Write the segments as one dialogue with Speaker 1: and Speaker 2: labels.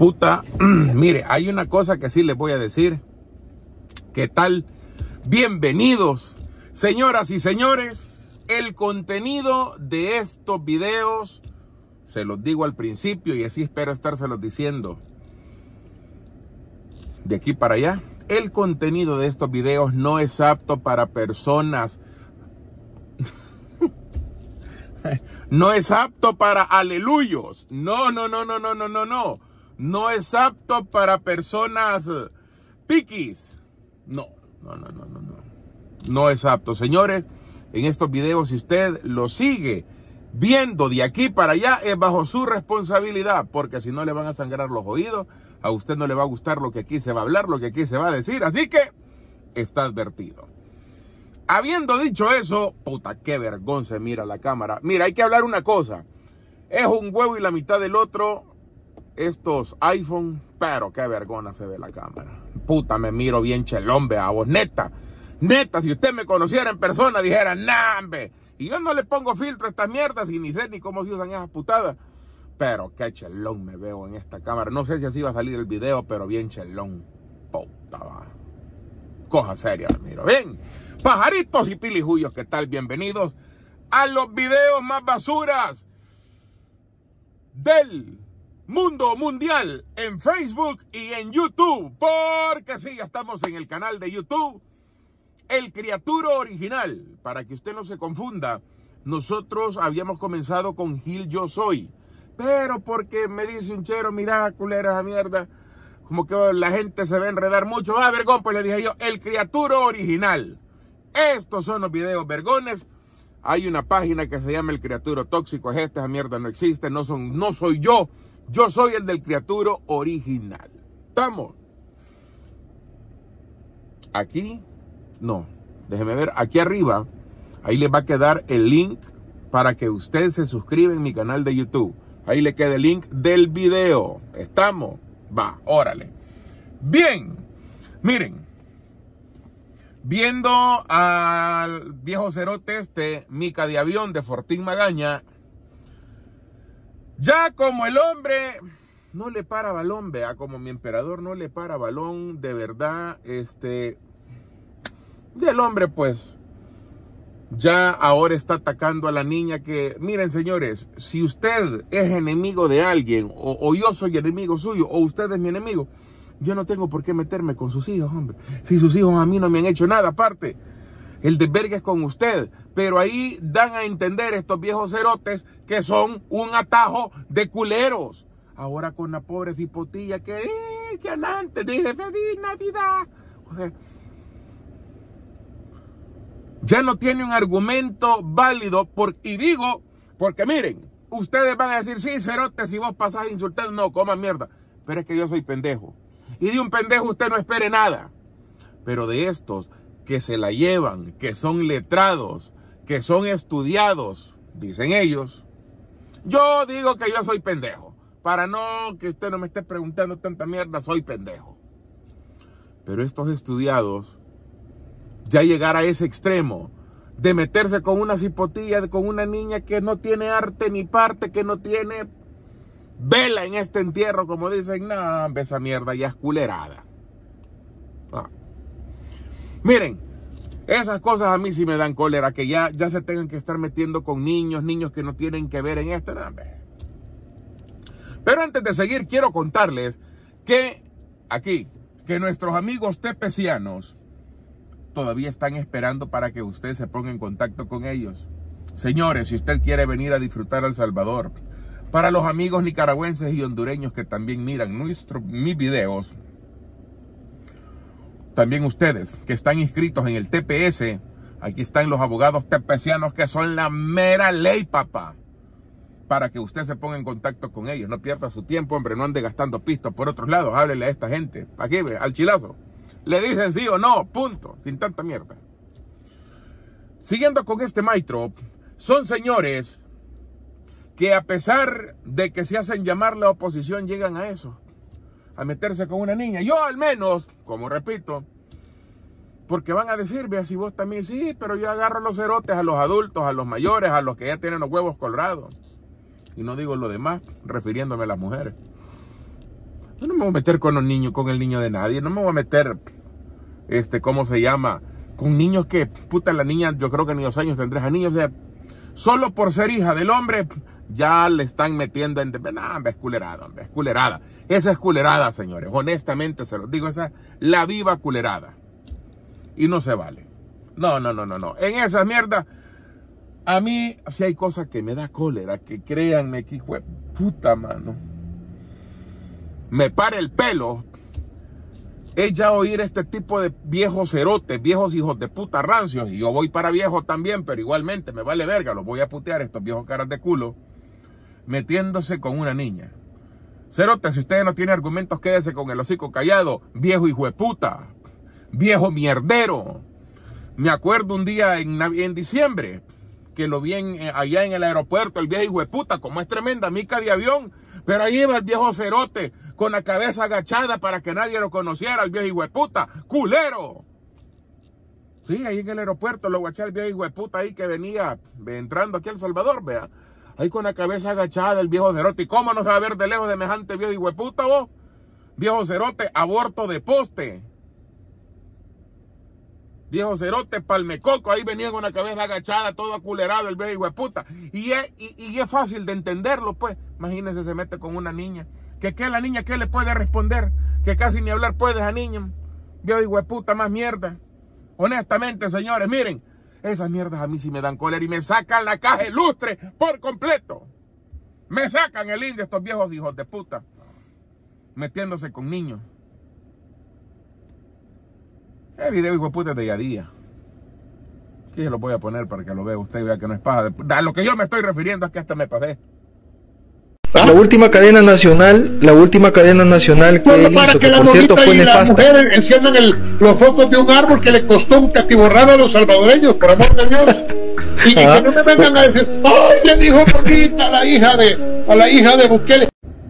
Speaker 1: Puta, mire, hay una cosa que sí les voy a decir. ¿Qué tal? Bienvenidos, señoras y señores. El contenido de estos videos, se los digo al principio y así espero estárselos diciendo de aquí para allá. El contenido de estos videos no es apto para personas. No es apto para aleluyos. No. No es apto para personas piquis. No. No es apto, señores. En estos videos, si usted lo sigue viendo de aquí para allá, es bajo su responsabilidad, porque si no le van a sangrar los oídos, a usted no le va a gustar lo que aquí se va a hablar, lo que aquí se va a decir, así que está advertido. Habiendo dicho eso, puta, qué vergüenza mira la cámara. Mira, hay que hablar una cosa. Es un huevo y la mitad del otro, estos iPhone, pero qué vergüenza se ve la cámara. Puta, me miro bien chelón, vea vos, neta, si usted me conociera en persona, dijera, nah, hombre. Y yo no le pongo filtro a estas mierdas y ni sé ni cómo se usan esas putadas. Pero qué chelón me veo en esta cámara. No sé si así va a salir el video, pero bien chelón. Puta, va. Cosa seria, miro. Bien, pajaritos y pilijullos, ¿qué tal? Bienvenidos a los videos más basuras del mundo mundial en Facebook y en YouTube. Porque sí, ya estamos en el canal de YouTube El Criatura Original. Para que usted no se confunda, nosotros habíamos comenzado con Gil Yo Soy. Pero porque me dice un chero, mira, culera esa mierda, como que la gente se va a enredar mucho. Ah, vergón, pues le dije yo, El Criatura Original. Estos son los videos vergones. Hay una página que se llama El Criatura Tóxico. Es esa mierda no existe, no soy yo. Yo soy el del Criatura Original. ¿Estamos? Aquí, no. Déjeme ver, aquí arriba, ahí le va a quedar el link para que usted se suscriba en mi canal de YouTube. Ahí le queda el link del video. ¿Estamos? Va, órale. Bien, miren. Viendo al viejo cerote Mica de Avión de Fortín Magaña, ya como el hombre no le para balón, vea, como mi emperador no le para balón, de verdad, del hombre pues, ya ahora está atacando a la niña que, miren señores, si usted es enemigo de alguien, o yo soy enemigo suyo, o usted es mi enemigo, yo no tengo por qué meterme con sus hijos, hombre. Si sus hijos a mí no me han hecho nada, aparte, el desvergue es con usted. Pero ahí dan a entender estos viejos cerotes que son un atajo de culeros. Ahora con la pobre cipotilla que antes dice feliz Navidad. O sea, ya no tiene un argumento válido. Y digo, porque miren, ustedes van a decir, sí, cerote, si vos pasás a insultar, no, coman mierda. Pero es que yo soy pendejo. Y de un pendejo usted no espere nada. Pero de estos que se la llevan, que son letrados, que son estudiados, dicen ellos, yo digo que yo soy pendejo. Para no que usted no me esté preguntando tanta mierda, soy pendejo. Pero estos estudiados, ya llegar a ese extremo de meterse con una cipotilla, con una niña que no tiene arte ni parte, que no tiene vela en este entierro, como dicen, no, esa mierda ya es culerada. Ah. Miren, esas cosas a mí sí me dan cólera, que ya se tengan que estar metiendo con niños que no tienen que ver en esto. No, pero antes de seguir, quiero contarles que nuestros amigos tepecianos todavía están esperando para que usted se ponga en contacto con ellos. Señores, si usted quiere venir a disfrutar a El Salvador, para los amigos nicaragüenses y hondureños que también miran mis videos, también ustedes que están inscritos en el TPS, aquí están los abogados tepecianos que son la mera ley, papá, para que usted se ponga en contacto con ellos. No pierda su tiempo, hombre, no ande gastando pistos por otros lados. Háblele a esta gente, aquí, ve, al chilazo. Le dicen sí o no, punto, sin tanta mierda. Siguiendo con este maestro, son señores que a pesar de que se hacen llamar la oposición, llegan a eso, a meterse con una niña. Yo al menos, como repito, porque van a decir, vea, si vos también, sí, pero yo agarro a los cerotes, a los adultos, a los mayores, a los que ya tienen los huevos colorados. Y no digo lo demás, refiriéndome a las mujeres. Yo no me voy a meter con los niños, con el niño de nadie. No me voy a meter, ¿cómo se llama? Con niños que, puta, la niña, yo creo que ni 2 años tendrá a niños. O sea, solo por ser hija del hombre, ya le están metiendo en... Nah, hombre, es culerada, hombre, es culerada. Esa es culerada, señores. Honestamente se los digo, esa es la viva culerada. Y no se vale. No. En esas mierdas, a mí, si hay cosas que me da cólera, que créanme que hijo de puta, mano, me para el pelo, es ya oír este tipo de viejos cerotes, viejos hijos de puta rancios, y yo voy para viejo también, pero igualmente me vale verga, los voy a putear, estos viejos caras de culo, metiéndose con una niña. Cerote, si ustedes no tienen argumentos, quédese con el hocico callado, viejo hijo de puta, viejo mierdero. Me acuerdo un día en diciembre, que lo vi allá en el aeropuerto, el viejo hijo de puta, como es tremenda mica de avión, pero ahí iba el viejo cerote, con la cabeza agachada para que nadie lo conociera, el viejo hijo de puta, culero. Sí, ahí en el aeropuerto lo guaché el viejo hijo de puta ahí que venía entrando aquí a El Salvador, vea. Ahí con la cabeza agachada el viejo cerote. ¿Y cómo no se va a ver de lejos semejante viejo hijo de puta, vos? Viejo cerote, aborto de poste. Viejo cerote, palmecoco, ahí venía con la cabeza agachada, todo aculerado el viejo hijo de puta. Y es fácil de entenderlo, pues. Imagínense, se mete con una niña. ¿Qué la niña qué le puede responder? Que casi ni hablar puede esa niña. Viejo hijo de puta, más mierda. Honestamente, señores, miren, esas mierdas a mí sí me dan cólera y me sacan la caja ilustre por completo. Me sacan el indio estos viejos hijos de puta, metiéndose con niños. El video hijo de puta es de Yadía. Aquí se lo voy a poner para que lo vea usted y vea que no es paja. A lo que yo me estoy refiriendo es que hasta me pasé.
Speaker 2: La última cadena nacional que él hizo, que por cierto fue nefasta.
Speaker 3: Las mujeres enciendan los focos de un árbol que le costó un catiborrado a los salvadoreños, por amor de Dios. Y que no me vengan a decir, ¡ay, le dijo bonita a la hija de Bukele!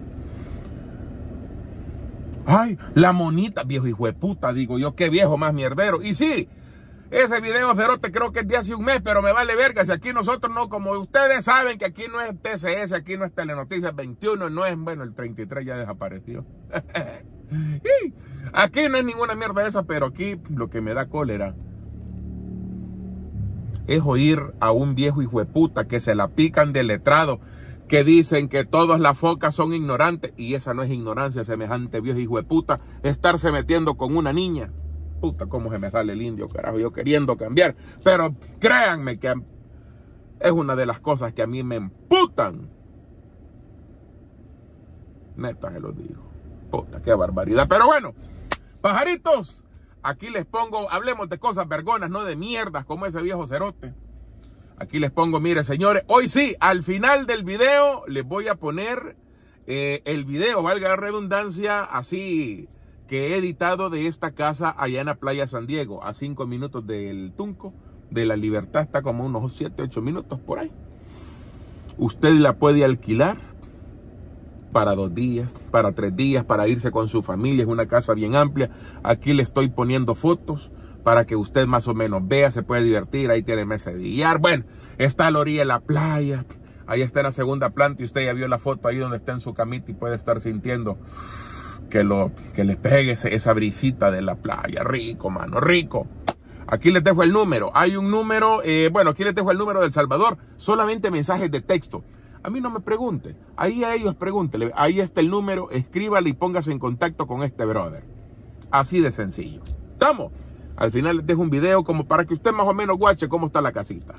Speaker 1: Ay, la monita, viejo hijo de puta, digo yo, qué viejo más mierdero. Y sí, ese video cerote creo que es de hace un mes, pero me vale verga. Si aquí nosotros no, como ustedes saben que aquí no es TCS, aquí no es Telenoticias 21, no es, bueno, el 33 ya desapareció. Aquí no es ninguna mierda de esa, pero aquí lo que me da cólera es oír a un viejo hijo de puta que se la pican de letrado, que dicen que todas las focas son ignorantes, y esa no es ignorancia, semejante viejo hijo de puta, estarse metiendo con una niña. Puta, cómo se me sale el indio, carajo, yo queriendo cambiar. Pero créanme que es una de las cosas que a mí me emputan. Neta, se lo digo. Puta, qué barbaridad. Pero bueno, pajaritos, aquí les pongo, hablemos de cosas vergonas, no de mierdas como ese viejo cerote. Aquí les pongo, mire, señores, hoy sí, al final del video les voy a poner el video, valga la redundancia, así que he editado de esta casa allá en la playa San Diego, a 5 minutos del Tunco, de la Libertad, está como unos 7, 8 minutos por ahí. Usted la puede alquilar para 2 días, para 3 días, para irse con su familia, es una casa bien amplia. Aquí le estoy poniendo fotos para que usted más o menos vea, se puede divertir, ahí tiene mesa de billar, bueno, está a la orilla de la playa, ahí está en la segunda planta y usted ya vio la foto ahí donde está en su camita y puede estar sintiendo que le pegue esa brisita de la playa. Rico, mano, rico. Aquí les dejo el número. Hay un número, bueno, aquí les dejo el número de El Salvador. Solamente mensajes de texto. A mí no me pregunte. Ahí a ellos pregúntele. Ahí está el número. Escríbale y póngase en contacto con este brother. Así de sencillo. ¿Estamos? Al final les dejo un video como para que usted más o menos guache cómo está la casita.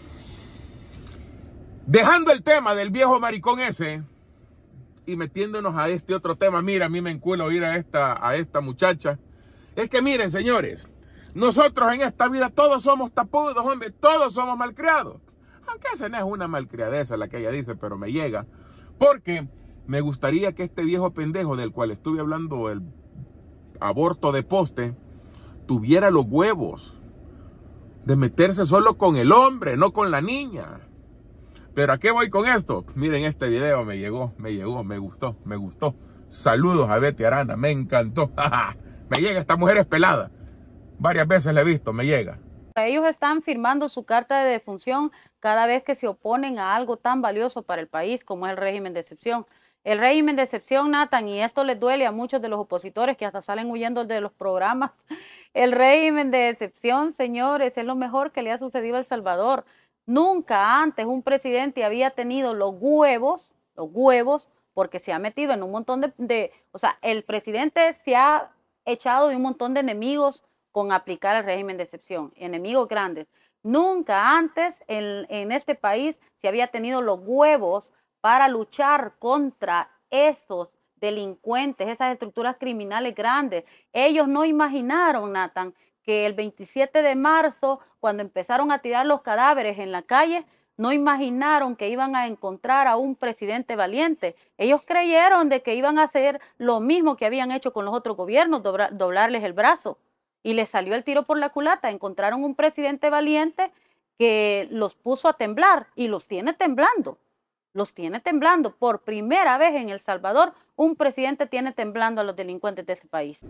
Speaker 1: Dejando el tema del viejo maricón ese y metiéndonos a este otro tema. Mira, a mí me enculo oír a esta muchacha. Es que miren, señores, nosotros en esta vida todos somos tapudos, hombre, todos somos malcriados. Aunque esa no es una malcriadeza la que ella dice, pero me llega. Porque me gustaría que este viejo pendejo del cual estuve hablando, el aborto de poste, tuviera los huevos de meterse solo con el hombre, no con la niña. Pero ¿a qué voy con esto? Miren, este video me llegó, me gustó. Saludos a Betty Arana, me encantó. Me llega, esta mujer es pelada. Varias veces la he visto, me llega.
Speaker 4: Ellos están firmando su carta de defunción cada vez que se oponen a algo tan valioso para el país como es el régimen de excepción. El régimen de excepción, Nathan, y esto les duele a muchos de los opositores que hasta salen huyendo de los programas. El régimen de excepción, señores, es lo mejor que le ha sucedido a El Salvador. Nunca antes un presidente había tenido los huevos, porque se ha metido en un montón o sea, el presidente se ha echado de un montón de enemigos con aplicar el régimen de excepción, enemigos grandes. Nunca antes en este país se había tenido los huevos para luchar contra esos delincuentes, esas estructuras criminales grandes. Ellos no imaginaron, Nathan, que el 27 de marzo, cuando empezaron a tirar los cadáveres en la calle, no imaginaron que iban a encontrar a un presidente valiente. Ellos creyeron de que iban a hacer lo mismo que habían hecho con los otros gobiernos, doblarles el brazo. Y les salió el tiro por la culata. Encontraron un presidente valiente que los puso a temblar y los tiene temblando. Los tiene temblando. Por primera vez en El Salvador, un presidente tiene temblando a los delincuentes de ese país.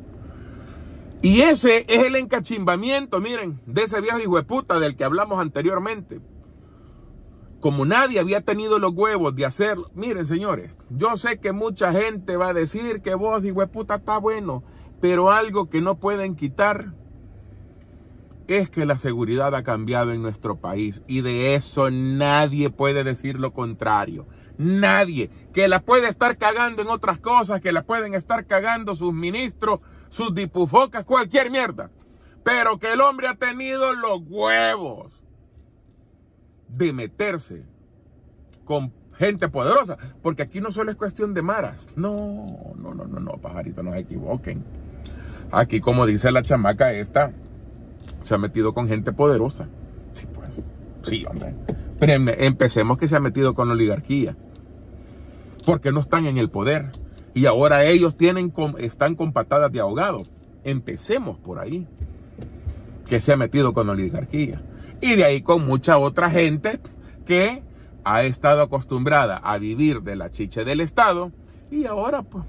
Speaker 1: Y ese es el encachimbamiento, miren, de ese viejo hijo de puta del que hablamos anteriormente. Como nadie había tenido los huevos de hacerlo. Miren, señores, yo sé que mucha gente va a decir que vos, hijo de puta, está bueno. Pero algo que no pueden quitar es que la seguridad ha cambiado en nuestro país. Y de eso nadie puede decir lo contrario. Nadie. Que la puede estar cagando en otras cosas, que la pueden estar cagando sus ministros, sus dipufocas, cualquier mierda. Pero que el hombre ha tenido los huevos de meterse con gente poderosa. Porque aquí no solo es cuestión de maras. No, pajarito, no se equivoquen. Aquí, como dice la chamaca esta, se ha metido con gente poderosa. Sí, pues. Sí, hombre. Pero empecemos que se ha metido con la oligarquía. Porque no están en el poder. Y ahora ellos están con patadas de ahogado. Empecemos por ahí. Que se ha metido con la oligarquía. Y de ahí con mucha otra gente que ha estado acostumbrada a vivir de la chicha del Estado. Y ahora, pues,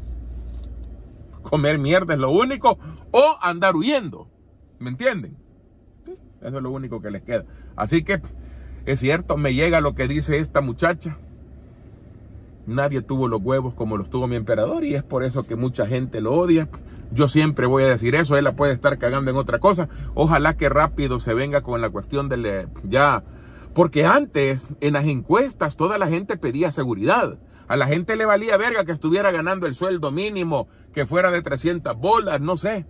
Speaker 1: comer mierda es lo único, o andar huyendo, ¿me entienden? Eso es lo único que les queda. Así que, es cierto, me llega lo que dice esta muchacha. Nadie tuvo los huevos como los tuvo mi emperador, y es por eso que mucha gente lo odia. Yo siempre voy a decir eso, él la puede estar cagando en otra cosa. Ojalá que rápido se venga con la cuestión de porque antes, en las encuestas, toda la gente pedía seguridad. A la gente le valía verga que estuviera ganando el sueldo mínimo, que fuera de 300 bolas, no sé.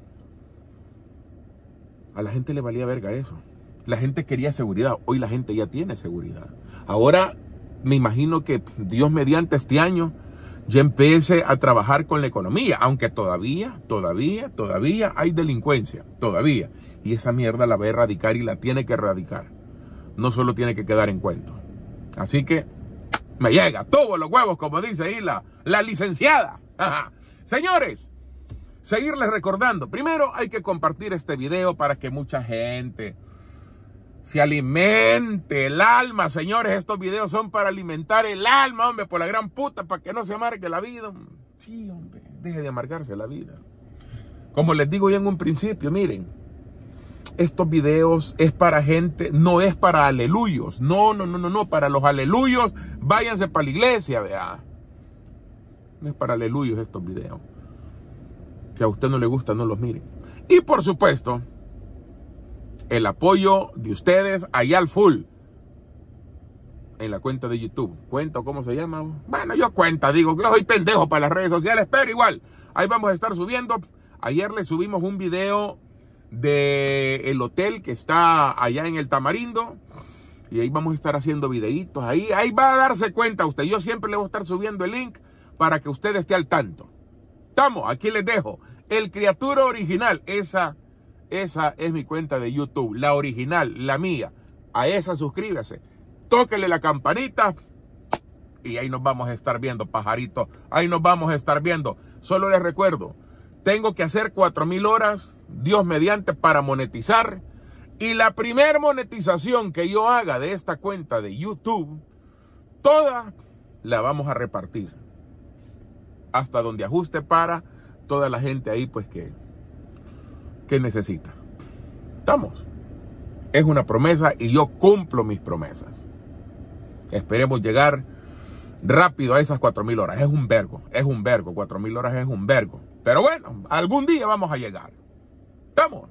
Speaker 1: A la gente le valía verga eso. La gente quería seguridad. Hoy la gente ya tiene seguridad. Ahora me imagino que Dios mediante este año ya empiece a trabajar con la economía. Aunque todavía hay delincuencia. Todavía. Y esa mierda la va a erradicar y la tiene que erradicar. No solo tiene que quedar en cuento. Así que me llega todos los huevos, como dice ahí la licenciada. Señores, seguirles recordando. Primero hay que compartir este video para que mucha gente se alimente el alma. Señores, estos videos son para alimentar el alma, hombre, por la gran puta, para que no se amargue la vida. Sí, hombre, deje de amargarse la vida. Como les digo ya en un principio, miren. Estos videos es para gente, no es para aleluyos. No. Para los aleluyos, váyanse para la iglesia, vea. No es para aleluyos estos videos. Si a usted no le gusta, no los mire. Y por supuesto, el apoyo de ustedes allá al full. En la cuenta de YouTube. ¿Cuenta cómo se llama? Bueno, yo digo, yo soy pendejo para las redes sociales, pero igual, ahí vamos a estar subiendo. Ayer le subimos un video del hotel que está allá en el Tamarindo, y ahí vamos a estar haciendo videitos, ahí va a darse cuenta usted. Yo siempre le voy a estar subiendo el link para que usted esté al tanto. Estamos, aquí les dejo el Criatura Original. Esa es mi cuenta de YouTube, la original, la mía. A esa suscríbase, tóquele la campanita y ahí nos vamos a estar viendo, pajarito. Ahí nos vamos a estar viendo. Solo les recuerdo, tengo que hacer 4,000 horas, Dios mediante, para monetizar. Y la primer monetización que yo haga de esta cuenta de YouTube, toda la vamos a repartir. Hasta donde ajuste para toda la gente ahí, pues, que necesita. Estamos. Es una promesa y yo cumplo mis promesas. Esperemos llegar rápido a esas 4.000 horas. Es un vergo, 4.000 horas es un vergo. Pero bueno, algún día vamos a llegar. Estamos.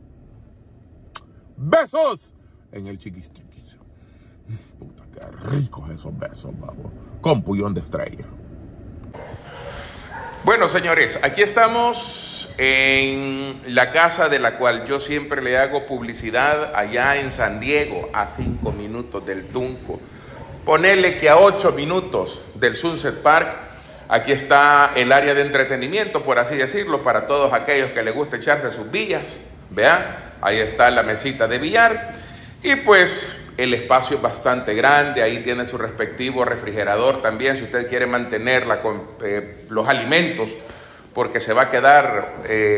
Speaker 1: Besos en el chiquis. Puta, qué ricos esos besos, babo. Con pullón de estrella. Bueno, señores, aquí estamos en la casa de la cual yo siempre le hago publicidad, allá en San Diego, a 5 minutos del Tunco. Ponerle que a 8 minutos del Sunset Park. Aquí está el área de entretenimiento, por así decirlo, para todos aquellos que les gusta echarse sus billas. Vean, ahí está la mesita de billar. Y pues el espacio es bastante grande, ahí tiene su respectivo refrigerador también, si usted quiere mantenerla con los alimentos, porque se va a quedar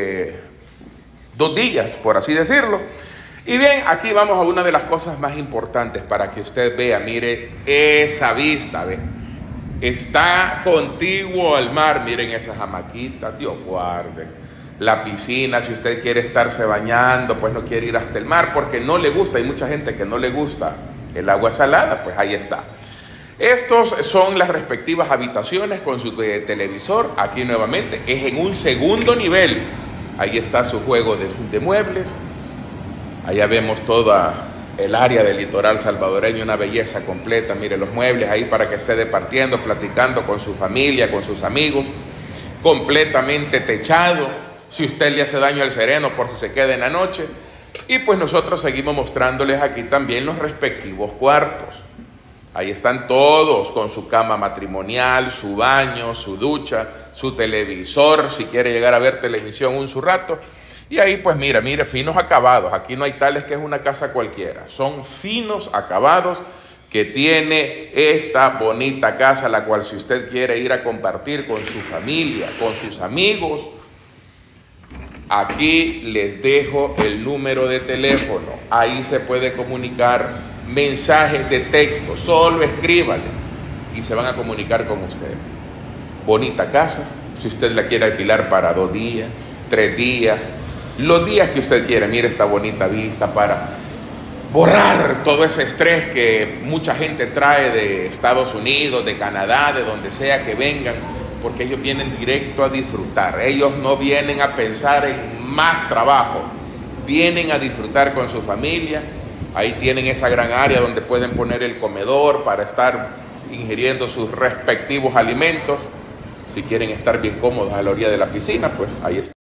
Speaker 1: 2 días, por así decirlo. Y bien, aquí vamos a una de las cosas más importantes para que usted vea, mire esa vista, ve. Está contiguo al mar, miren esas hamaquitas, Dios guarde. La piscina, si usted quiere estarse bañando, pues no quiere ir hasta el mar porque no le gusta, hay mucha gente que no le gusta el agua salada, pues ahí está. Estos son las respectivas habitaciones con su televisor, aquí nuevamente, es en un segundo nivel. Ahí está su juego de muebles, allá vemos toda el área del litoral salvadoreño, una belleza completa, mire los muebles ahí para que esté departiendo, platicando con su familia, con sus amigos, completamente techado, si usted le hace daño al sereno por si se queda en la noche. Y pues nosotros seguimos mostrándoles aquí también los respectivos cuartos. Ahí están todos con su cama matrimonial, su baño, su ducha, su televisor, si quiere llegar a ver televisión un su rato. Y ahí pues mire, finos acabados. Aquí no hay tales que es una casa cualquiera. Son finos acabados que tiene esta bonita casa, la cual si usted quiere ir a compartir con su familia, con sus amigos, aquí les dejo el número de teléfono. Ahí se puede comunicar mensajes de texto. Solo escríbale y se van a comunicar con usted. Bonita casa. Si usted la quiere alquilar para 2 días, 3 días, los días que usted quiera. Mire esta bonita vista para borrar todo ese estrés que mucha gente trae de Estados Unidos, de Canadá, de donde sea que vengan, porque ellos vienen directo a disfrutar. Ellos no vienen a pensar en más trabajo, vienen a disfrutar con su familia. Ahí tienen esa gran área donde pueden poner el comedor para estar ingiriendo sus respectivos alimentos. Si quieren estar bien cómodos a la orilla de la piscina, pues ahí está.